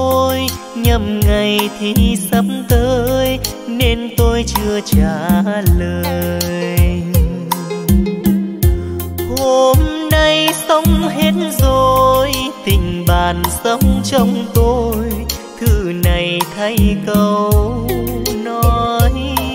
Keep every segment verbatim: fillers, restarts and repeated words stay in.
tôi, nhầm ngày thì sắp tới nên tôi chưa trả lời. Hôm nay xong hết rồi, tình bạn sống trong tôi, thư này thay câu nói.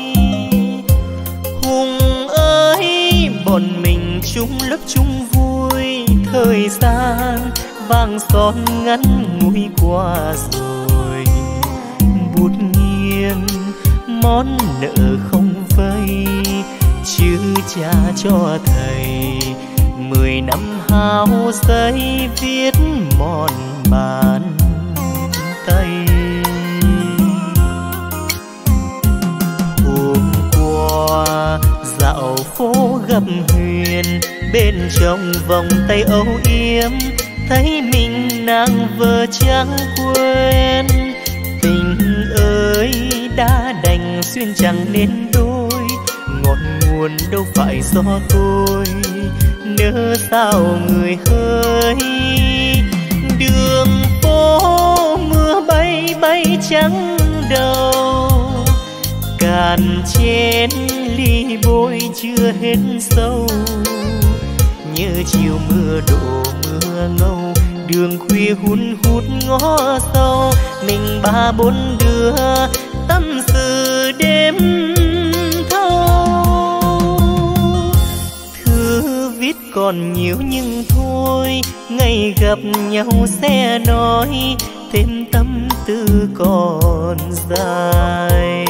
Hùng ơi, bọn mình chung lớp chung vui, thời gian vàng son ngắn ngủi qua rồi. Bút nghiêng món nợ không vay, chứ cha cho thầy mười năm hao giấy viết mòn bàn tay. Hôm qua dạo phố gặp Huyền, bên trong vòng tay âu yếm thấy mình nàng vợ chẳng quên. Tình ơi đã đành xuyên chẳng nên đôi, ngọn nguồn đâu phải do tôi, nỡ sao người hỡi. Đường phố mưa bay bay trắng đầu, cạn chén ly bôi chưa hết sâu. Nhớ chiều mưa đổ mưa ngâu, đường khuya hun hút ngõ sâu. Mình ba bốn đứa tâm sự đêm thâu. Thư viết còn nhiều nhưng thôi, ngày gặp nhau sẽ nói thêm tâm tư còn dài.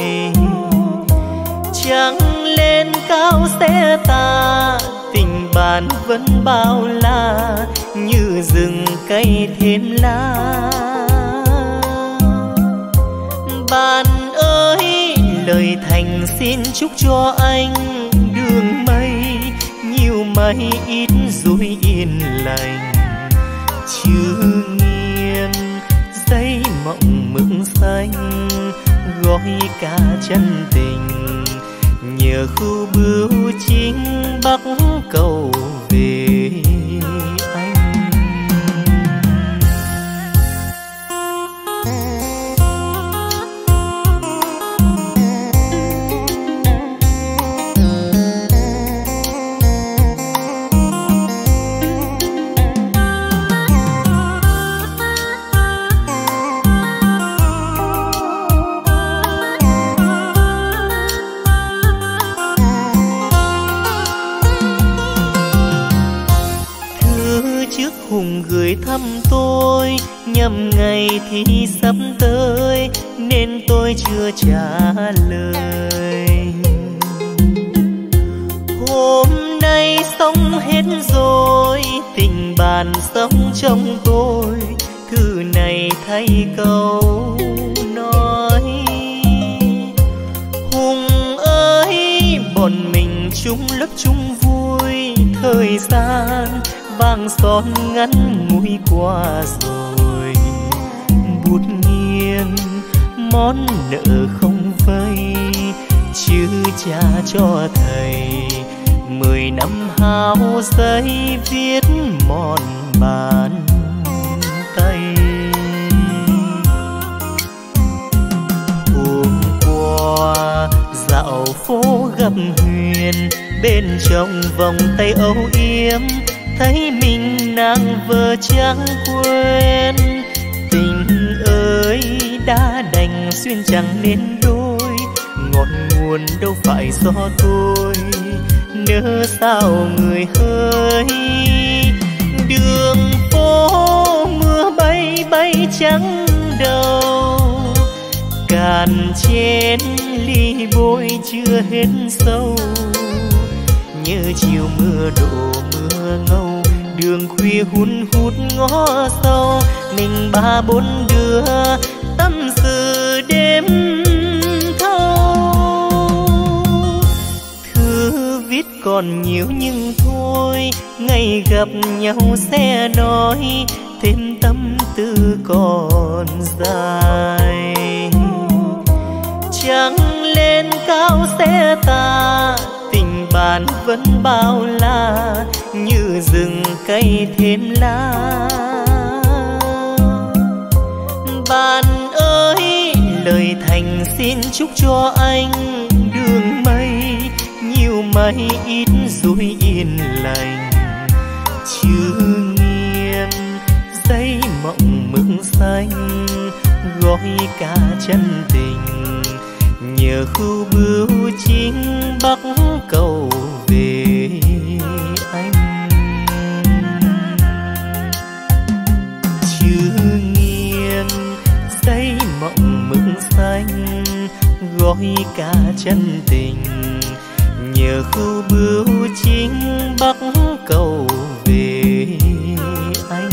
Trăng lên cao sẽ tà, tình bạn vẫn bao la, như rừng cây thêm lá. Bạn ơi, lời thành xin chúc cho anh đường mây nhiều mây ít dối yên lành. Chữ nghiêng giấy mộng mực xanh, gói cả chân tình nhờ khu bưu chính bắc cầu về anh. Hùng gửi thăm tôi, nhầm ngày thì sắp tới nên tôi chưa trả lời. Hôm nay xong hết rồi, tình bạn sống trong tôi, thư này thay câu nói. Hùng ơi, bọn mình chung lớp chung vui, thời gian vàng son ngắn ngủi qua rồi. Bút nghiêng món nợ không vay, chứ cha cho thầy mười năm hao giấy viết mòn bàn tay. Hôm qua dạo phố gặp Huyền, bên trong vòng tay âu yếm thấy mình nàng vợ chẳng quên. Tình ơi đã đành xuyên chẳng nên đôi, ngọn nguồn đâu phải do tôi, nỡ sao người hỡi. Đường phố mưa bay bay trắng đầu, cạn chén ly bôi chưa hết sâu. Nhớ chiều mưa đổ mưa ngâu, đường khuya hun hút ngõ sâu. Mình ba bốn đứa tâm sự đêm thâu. Thư viết còn nhiều nhưng thôi, ngày gặp nhau sẽ nói thêm tâm tư còn dài. Trăng lên cao sẽ tà, tình bạn vẫn bao la, như rừng cây thêm lá. bạn ơi, lời thành xin chúc cho anh đường mây nhiều mây ít dối yên lành. Chữ nghiêng giấy mộng mực xanh gói cả chân tình, nhờ khu bưu chính bắc cầu về anh. Chữ nghiêng giấy mộng mực xanh gói cả chân tình, nhờ khu bưu chính bắc cầu về anh.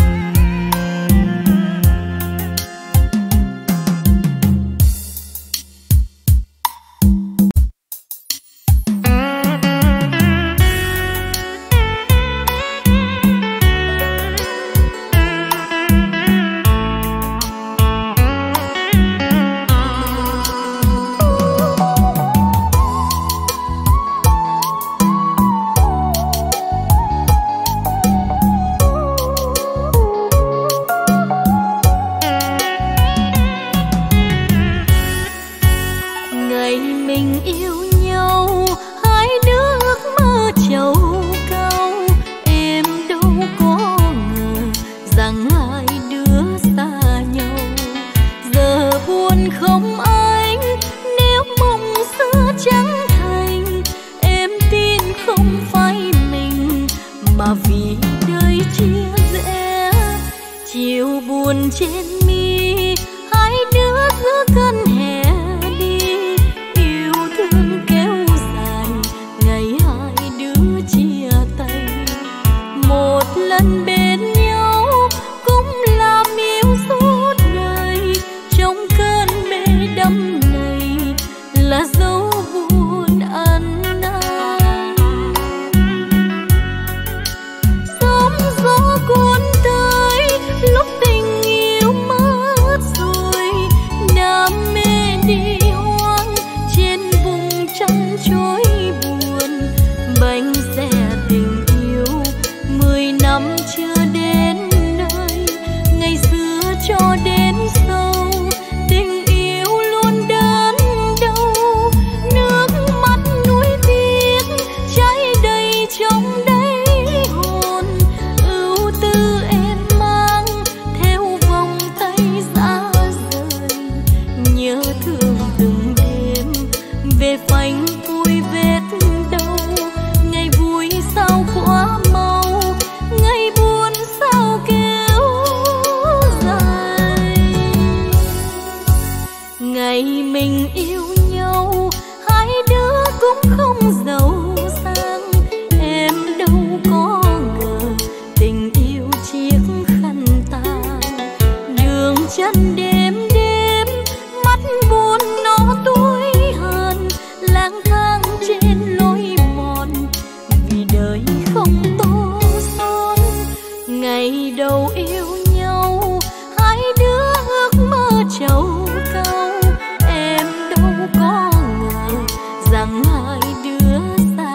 rằng hai đứa xa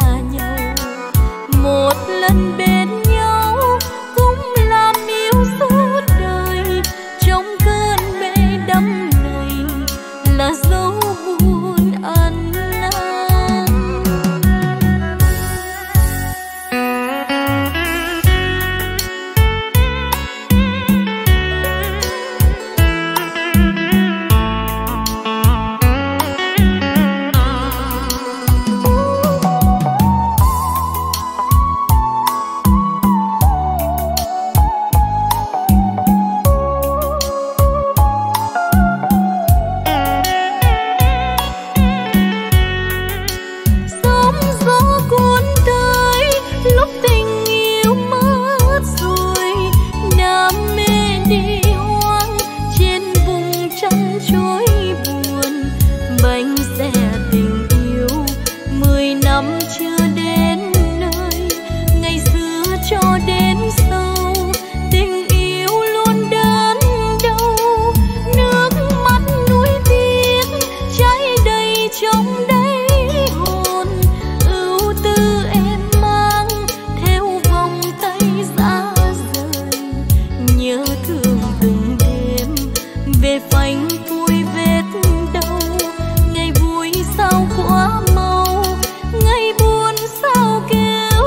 phanh phui vết đau. Ngày vui sao quá mau, ngày buồn sao kéo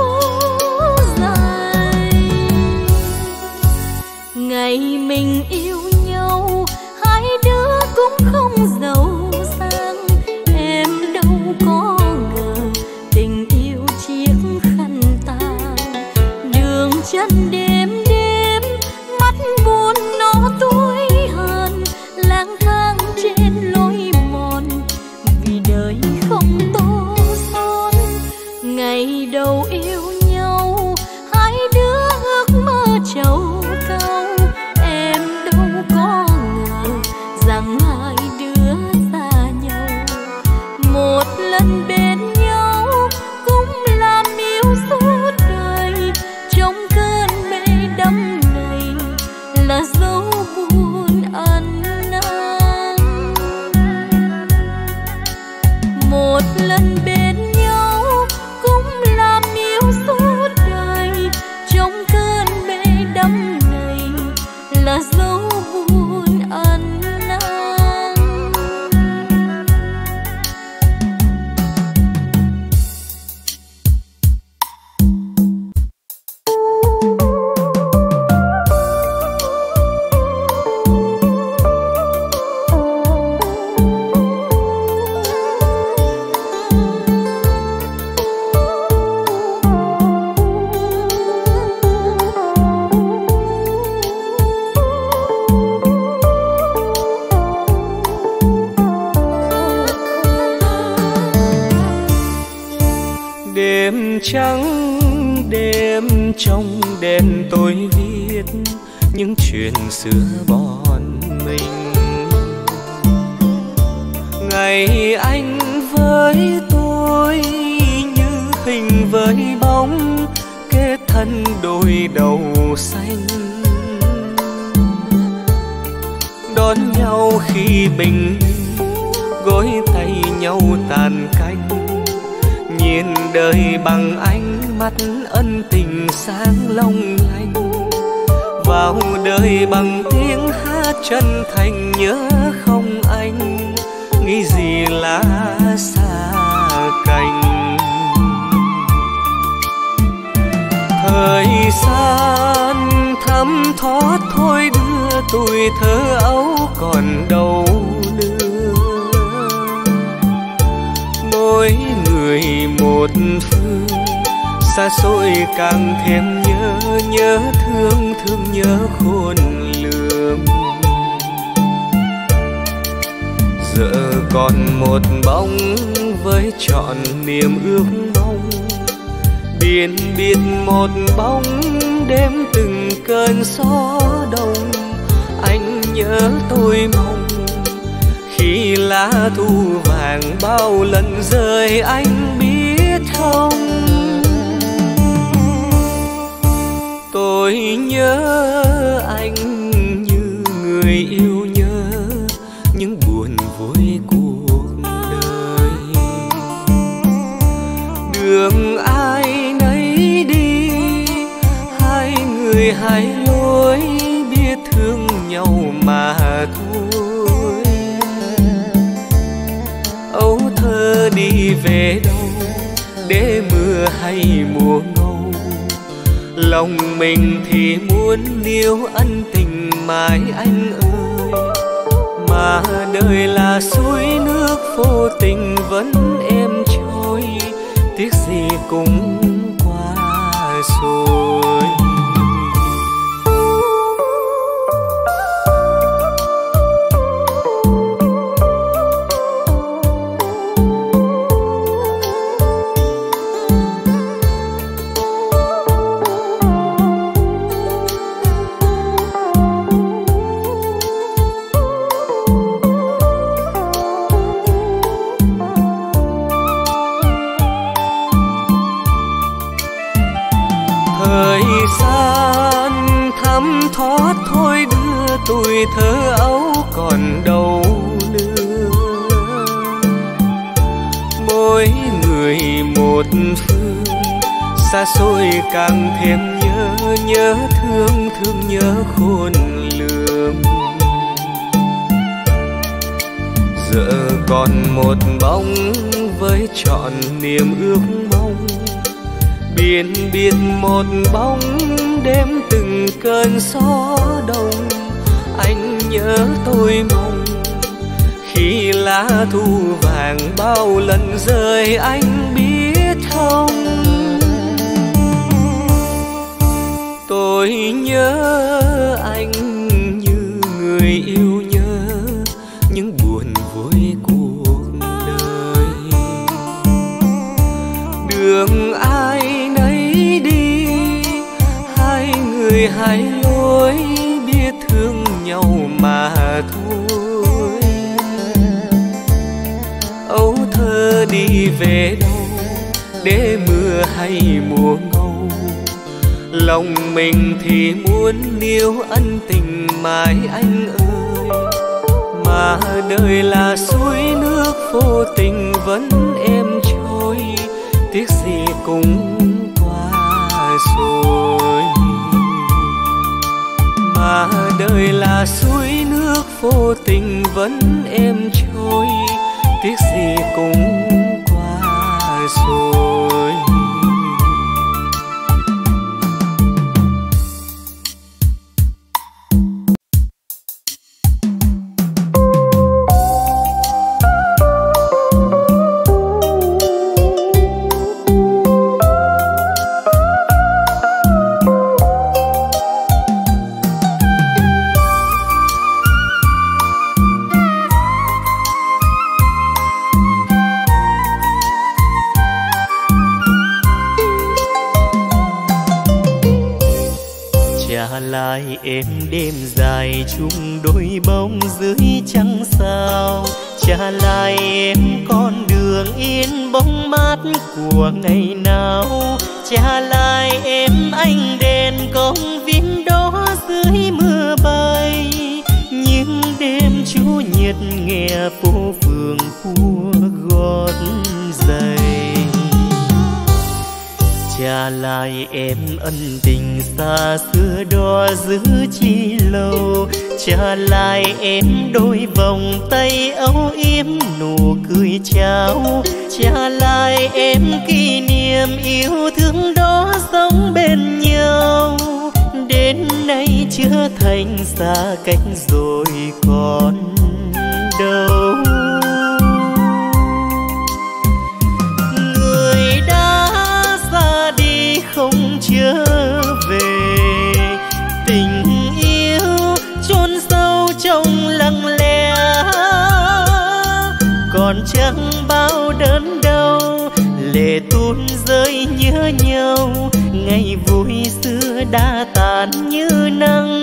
dài. Ngày mình yêu nhau, hai đứa cũng không giàu sang. Em đâu có ngờ tình yêu chiếc khăn tang. Đường chân đêm đêm, mắt buồn nó tối hờn. Lang thang trên lối mòn, vì đời không tô son. Ngày đầu yêu nhau, hai đứa ước mơ trầu cao. Em đâu có ngờ rằng hai đứa xa nhau. Một lần bên nhau cũng làm yêu suốt đời. Trong cơn mê đắm này là dấu buồn ăn năn. Một lần bên nhau cũng làm yêu suốt đời. Trong cơn mê đắm này là dấu buồn ăn năn. Đêm trắng đêm trong đèn tôi viết những chuyện xưa bọn mình. Ngày anh với tôi như hình với bóng, kết thân đôi đầu xanh. Đón nhau khi bình minh, gối tay nhau tàn canh. Nhìn đời bằng ánh mắt ân tình sáng long lanh. Vào đời bằng tiếng hát chân thành nhớ không anh, nghĩ gì là xa cành. Thời gian thấm thoát thôi đưa tuổi thơ ấu còn đâu nữa. Mỗi người một phương, xa xôi càng thêm nhớ. Nhớ thương thương nhớ khôn lường. Giờ còn một bóng với trọn niềm ước mong. Biển biệt một bóng đêm từng cơn gió đông. Anh nhớ tôi mong khi lá thu vàng bao lần rơi anh biết không. Tôi nhớ anh như người yêu nhớ những buồn vui cuộc đời. Đường ai nấy đi, hai người hai lối, biết thương nhau mà thôi. Ấu thơ đi về đâu, để mưa hay mùa ngâu. Lòng mình thì muốn níu ân tình mãi anh ơi. Mà đời là suối nước vô tình vẫn êm trôi. Tiếc gì cũng qua rồi. Thoát thôi đưa tuổi thơ ấu còn đâu nữa. Mỗi người một phương, xa xôi càng thêm nhớ. Nhớ thương thương nhớ khôn lường. giờ còn một bóng với trọn niềm ước mong. Biển biển một bóng đêm từng cơn gió đông. Anh nhớ tôi mong khi lá thu vàng bao lần rơi anh biết không. Tôi nhớ anh như người yêu nhớ những buồn vui cuộc đời. Đường ai nấy đi, hai người hai lối, biết thương nhau mà thôi. Âu thơ đi về đâu để mưa hay mùa ngâu, lòng mình thì muốn níu ân tình mãi anh ơi. Mà đời là suối nước vô tình vẫn êm trôi, tiếc gì cũng qua rồi. Mà đời là suối nước vô tình vẫn êm trôi, tiếc gì cũng qua rồi. Lại em đêm dài chung đôi bóng dưới trăng sao. Trả lại em con đường yên bóng mát của ngày nào. Trả lại em ánh đèn công viên đó dưới mưa bay. Những đêm chủ nhật nghe phố phường khua gót giày. Trả lại em ân tình xa xưa đó giữ chi lâu. Trả lại em đôi vòng tay âu yếm nụ cười chào. Trả lại em kỷ niệm yêu thương đó sống bên nhau. Đến nay chưa thành xa cách rồi còn đâu. Người đã ra đi không trở về, tình yêu chôn sâu trong lặng lẽ. Còn chẳng bao đớn đau, lệ tuôn rơi nhớ nhau. Ngày vui xưa đã tàn như nắng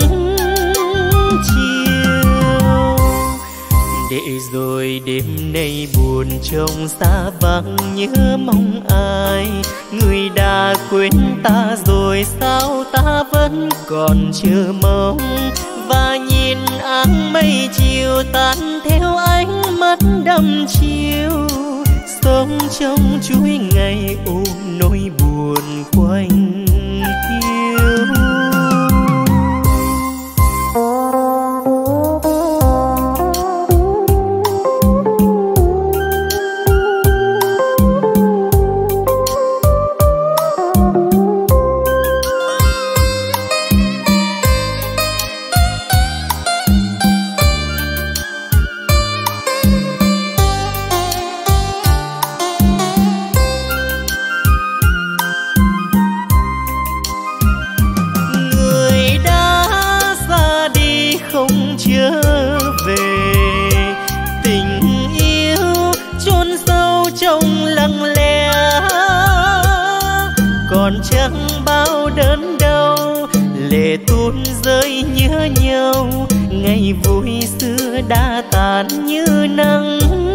chiều. Để rồi đêm nay buồn trông xa vắng nhớ mong ai. Người đã quên ta rồi sao ta vẫn còn chờ mong. Và nhìn áng mây chiều tan theo ánh mắt đăm chiều. Sống trong chuỗi ngày ôm nỗi buồn quanh hiu. Còn chẳng bao đớn đau, lệ tuôn rơi nhớ nhau. Ngày vui xưa đã tàn như nắng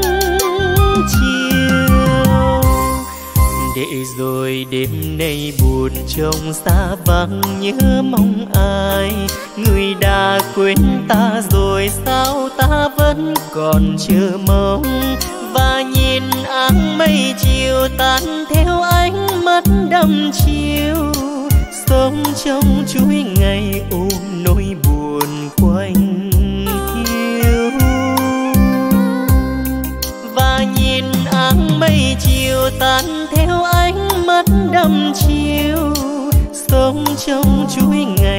chiều. Để rồi đêm nay buồn trông xa vắng nhớ mong ai. Người đã quên ta rồi sao ta vẫn còn chờ mong. Và nhìn áng mây chiều tan theo ánh mắt đăm chiều. Sống trong chuỗi ngày ôm nỗi buồn quanh hiu. tan theo ánh mắt đăm chiều, sống trong chuỗi ngày